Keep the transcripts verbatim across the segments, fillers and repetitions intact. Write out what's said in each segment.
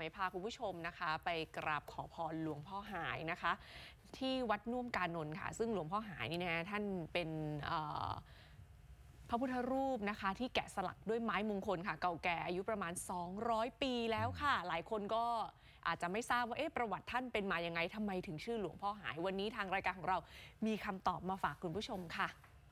มพาคุณผู้ชมนะคะไปกราบขอพรหลวงพ่อหายนะคะที่วัดน่วมกานนท์ค่ะซึ่งหลวงพ่อหายนี่นะท่านเป็นพระพุทธรูปนะคะที่แกะสลักด้วยไม้มงคลค่ะเก่าแก่อายุประมาณสองร้อยปีแล้วค่ะหลายคนก็อาจจะไม่ทราบว่าเอ๊ะประวัติท่านเป็นมายังไงทำไมถึงชื่อหลวงพ่อหายวันนี้ทางรายการของเรามีคำตอบมาฝากคุณผู้ชมค่ะ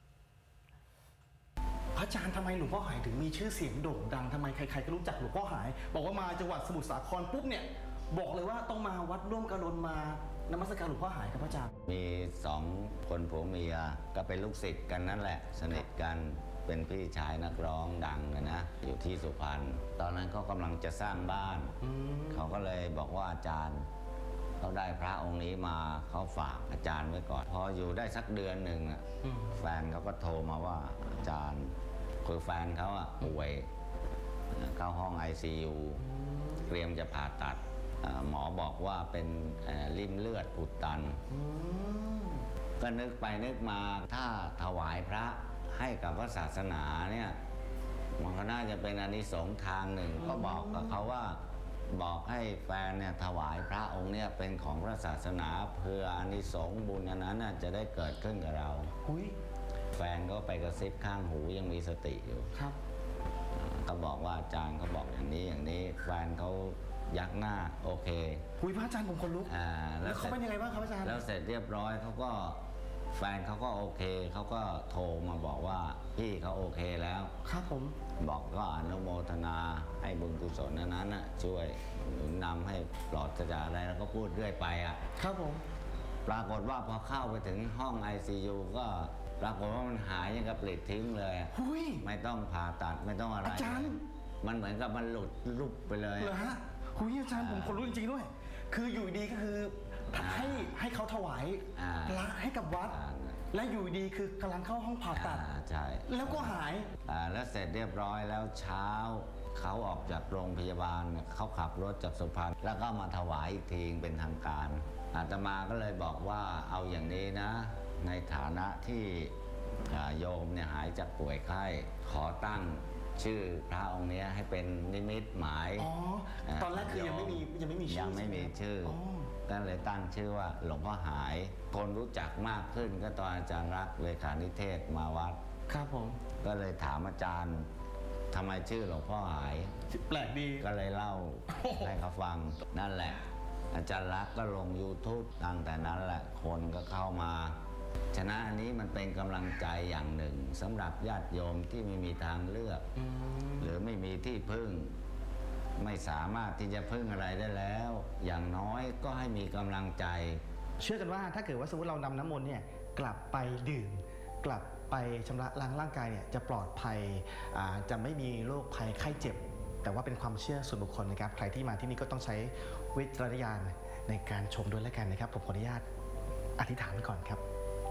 พระอาจารย์ทำไมหลวงพ่อหายถึงมีชื่อเสียงโด่งดังทำไมใครๆก็รู้จักหลวงพ่อหายบอกว่ามาจังหวัดสมุทรสาครปุ๊บเนี่ยบอกเลยว่าต้องมาวัดร่วมกระดนมานมัสการหลวงพ่อหายครับพระอาจารย์มีสองคนผัวเมียก็เป็นลูกศิษย์กันนั่นแหละสนิทกันเป็นพี่ชายนักร้องดังนะนะอยู่ที่สุพรรณตอนนั้นเขากำลังจะสร้างบ้านเขาก็เลยบอกว่าอาจารย์เขาได้พระองค์นี้มาเขาฝากอาจารย์ไว้ก่อนพออยู่ได้สักเดือนหนึ่งแฟนเขาก็โทรมาว่าอาจารย์คือแฟนเขาอะป่วยเข้าห้อง ไอ ซี ยู เตรียมจะผ่าตัดหมอบอกว่าเป็นริ่มเลือดอุดตันก็นึกไปนึกมาถ้าถวายพระให้กับพระศาสนาเนี่ยมันก็น่าจะเป็นอานิสงส์ทางหนึ่งก็บอกกับเขาว่าบอกให้แฟนเนี่ยถวายพระองค์เนี่ยเป็นของพระศาสนาเพื่ออานิสงส์บุญอันนั้นจะได้เกิดขึ้นกับเราแฟนก็ไปกระซิบข้างหูยังมีสติอยู่ครับเขาบอกว่าอาจารย์เขาบอกอย่างนี้อย่างนี้แฟนเขายักหน้าโอเคคุยพระอาจารย์ผมคนลุกแล้วเขาเป็นยังไงบ้างครับอาจารย์แล้วเสร็จเรียบร้อยเขาก็แฟนเขาก็โอเคเขาก็โทรมาบอกว่าพี่เขาโอเคแล้วครับผมบอกก็อนุโมทนาให้บุญกุศลนั้นนะช่วยหนุนนำให้ปลอดจากอะไรแล้วก็พูดเรื่อยไปอ่ะครับผมปรากฏว่าพอเข้าไปถึงห้อง ไอ ซี ยู ก็ปรากฏว่ามันหายยังกับปลิดทิ้งเลยไม่ต้องผ่าตัดไม่ต้องอะไรอาจารย์มันเหมือนกับมันหลุดลุบไปเลยเหรอฮะคุยอาจารย์ผมคนรู้จริงๆด้วยคืออยู่ดีก็คือให้ให้เขาถวายพระให้กับวัดและอยู่ดีคือกำลังเข้าห้องผ่าตัดใช่แล้วก็หายแล้วเสร็จเรียบร้อยแล้วเช้าเขาออกจากโรงพยาบาลเขาขับรถจากสุพรรณแล้วก็มาถวายอีกทีเป็นทางการอาตมาก็เลยบอกว่าเอาอย่างนี้นะในฐานะที่โยมเนี่ยหายจากป่วยไข้ขอตั้งชื่อพระองค์นี้ให้เป็นนิมิตหมายอ๋อตอนแรกคือยังไม่มียังไม่มีชื่อยังไม่มีชื่อก็เลยตั้งชื่อว่าหลวงพ่อหายคนรู้จักมากขึ้นก็ตอนอาจารย์รักเลขานิเทศมาวัดครับผมก็เลยถามอาจารย์ทำไมชื่อหลวงพ่อหายแปลกดีก็เลยเล่าให้เขาฟังนั่นแหละอาจารย์รักก็ลง ยูทูบ ตั้งแต่นั้นแหละคนก็เข้ามาฉะนั้นอันนี้มันเป็นกำลังใจอย่างหนึ่งสำหรับญาติโยมที่ไม่มีทางเลือกหรือไม่มีที่พึ่งไม่สามารถที่จะพึ่งอะไรได้แล้วอย่างน้อยก็ให้มีกำลังใจเชื่อกันว่าถ้าเกิดว่าสมมติเรานำน้ำมนต์เนี่ยกลับไปดื่มกลับไปชำระล้างร่างกายเนี่ยจะปลอดภัยจะไม่มีโรคภัยไข้เจ็บแต่ว่าเป็นความเชื่อส่วนบุคคลนะครับใครที่มาที่นี่ก็ต้องใช้วิจารณญาณในการชมด้วยแล้วกันนะครับผมขออนุญาตอธิษฐานไว้ก่อนครับ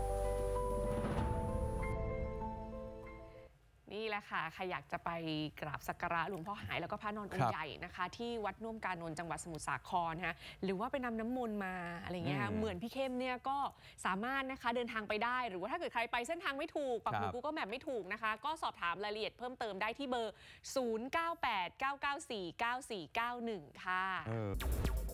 นี่แหละค่ะใครอยากจะไปกราบสักการะหลวงพ่อหายแล้วก็พระนอนองค์ใหญ่นะคะที่วัดน่วมกานนท์จังหวัดสมุทรสาครนะคะหรือว่าไปนำน้ำมนต์มาอะไรเงี้ยเหมือนพี่เข้มเนี่ยก็สามารถนะคะเดินทางไปได้หรือว่าถ้าเกิดใครไปเส้นทางไม่ถูกปักหมุดกูก็แบบไม่ถูกนะคะก็สอบถามรายละเอียดเพิ่มเติมได้ที่เบอร์ศูนย์ เก้า แปด เก้า เก้า สี่ เก้า สี่ เก้า หนึ่งค่ะ